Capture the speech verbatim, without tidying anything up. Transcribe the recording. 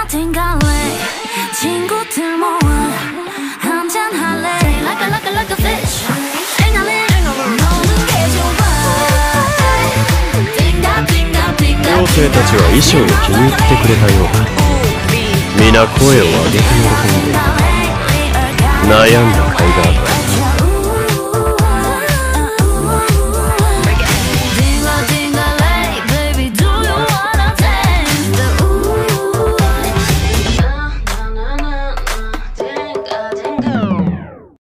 친구들 모아 한잔할래 like a like a like a fish 앵알래 너는 게 좋아 띵가 띵가 띵가 妖精たちは衣装を気に入ってくれたようだ。皆声を上げて喜んでいる。悩んだ甲斐があった。